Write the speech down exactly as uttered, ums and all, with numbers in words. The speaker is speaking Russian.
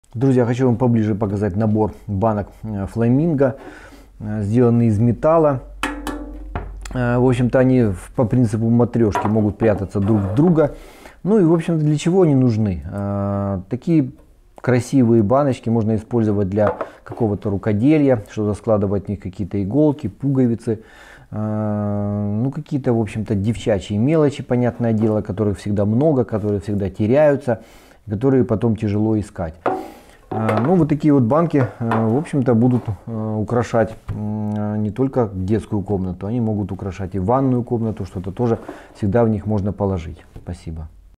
Друзья, хочу вам поближе показать набор банок Фламинго, сделанный из металла. В общем-то, они по принципу матрешки могут прятаться друг в друга. Ну и, в общем-то, для чего они нужны? Такие красивые баночки можно использовать для какого-то рукоделия, чтобы складывать в них какие-то иголки, пуговицы, ну какие-то, в общем-то, девчачьи мелочи, понятное дело, которых всегда много, которые всегда теряются, которые потом тяжело искать. Ну, вот такие вот банки, в общем-то, будут украшать не только детскую комнату, они могут украшать и ванную комнату, что-то тоже всегда в них можно положить. Спасибо.